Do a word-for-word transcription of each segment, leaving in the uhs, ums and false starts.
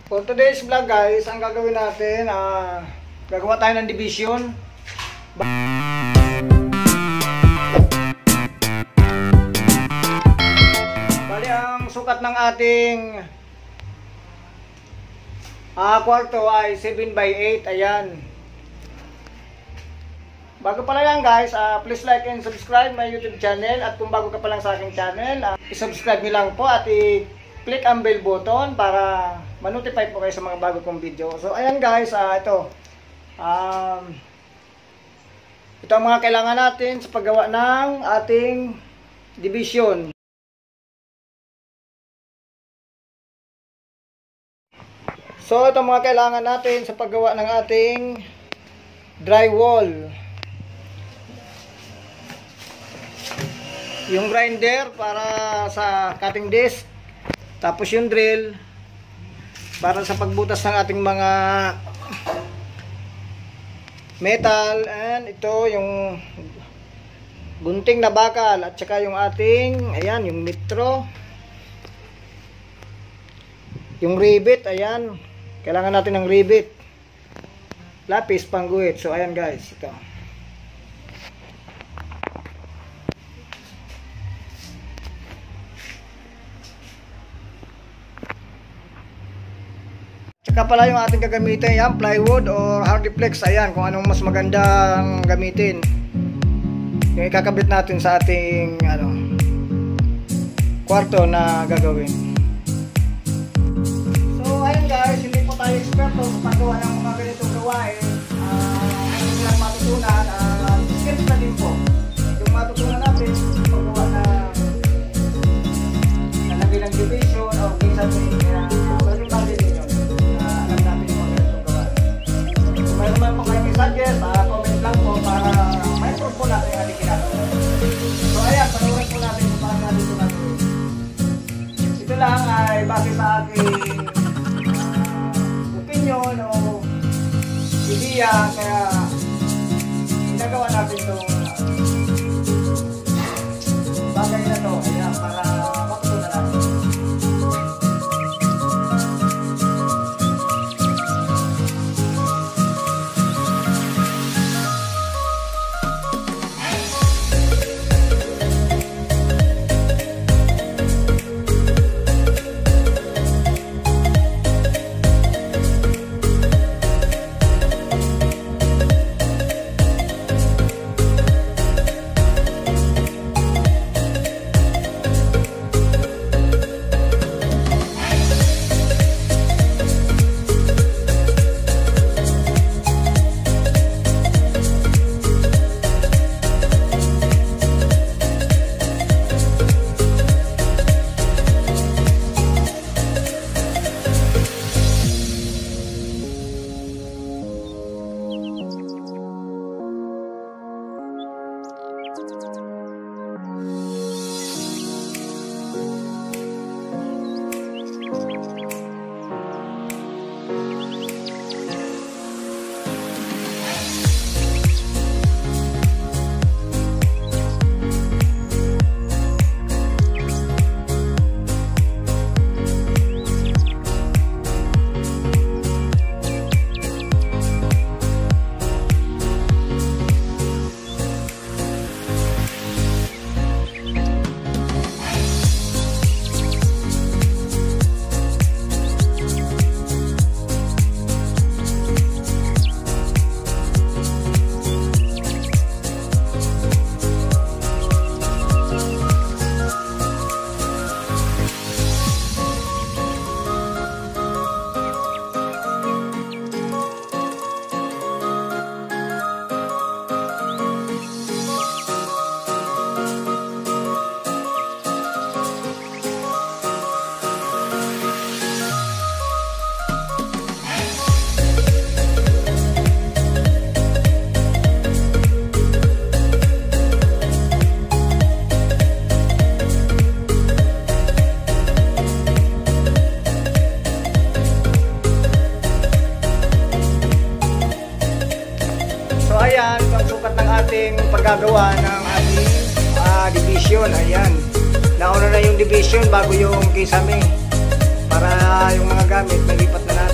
For today's vlog guys, ang gagawin natin, uh, gagawa tayo ng division. Bali ang sukat ng ating uh, kwarto ay seven by eight, ayan. Bago pala yan guys, uh, please like and subscribe my YouTube channel. At kung bago ka pa lang sa aking channel, uh, i-subscribe nyo lang po at i-click ang bell button para ma-notify po kayo sa mga bago kong video. So ayan guys, uh, ito um, ito ang mga kailangan natin sa paggawa ng ating division. So ito ang mga kailangan natin sa paggawa ng ating drywall. Yung grinder para sa cutting disc, tapos yung drill para sa pagbutas ng ating mga metal, and ito yung gunting na bakal, at saka yung ating, ayan, yung metro, yung rivet, ayan, kailangan natin ng rivet, lapis, pangguhit. So ayan guys, ito. Saka pala yung ating gagamitin, yan, plywood or hardiplex, ayan, kung anong mas magandang gamitin. Yung ikakabit natin sa ating ano, kwarto na gagawin. So ayun guys, hindi po tayo eksperto sa paggawa ng mga ganitong gawain. Uh, ano lang matutunan, uh, skills na din po. Yung matutunan natin paggawa na nalagay ng division o ginsan mo yung uh, maraming bagay din yun. Mayroon man po kayong i-suggest, uh, comment lang po para ma-improve po natin yung ating ginagawa. So ayan, panoorin po natin kung paano natin ito natin. Ito lang ay base sa aking uh, opinion o ideya, kaya ginagawa natin itong uh, bagay na ito, ayan, para matutunan natin. Ayan, ang sukat ng ating paggagawa ng ating uh, division. Ayan, nauna na yung division bago yung kisame para yung mga gamit malipat na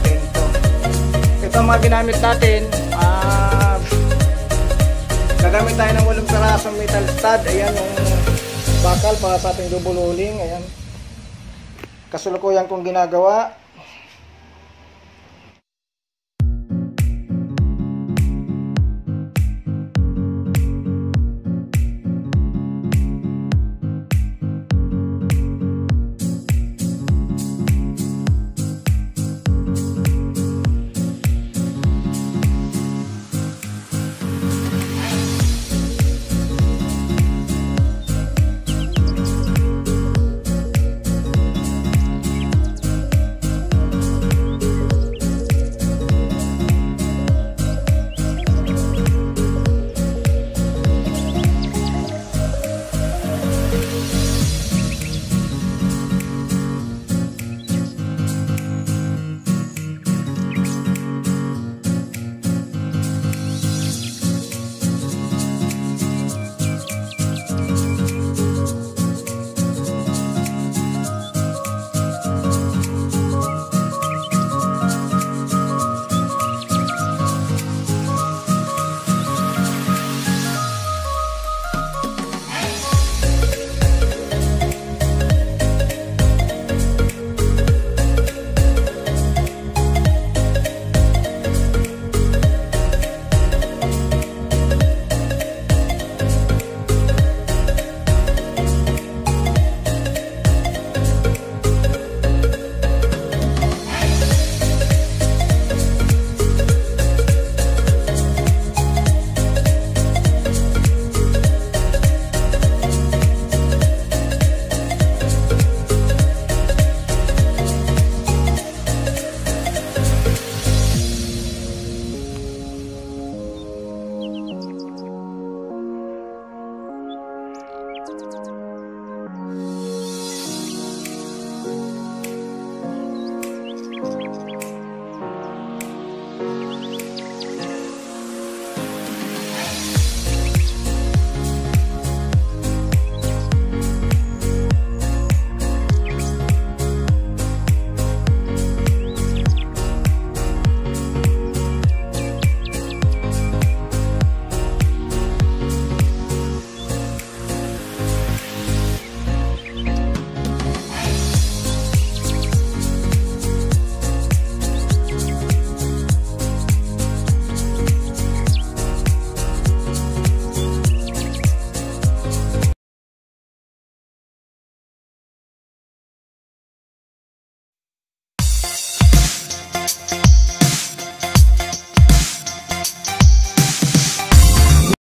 ang mga ginamit natin. Uh, gagamit tayo ng walong pirasong metal stud. Ayan yung bakal para sa ating double rolling. Ayan. Kasalukuyan kong ginagawa.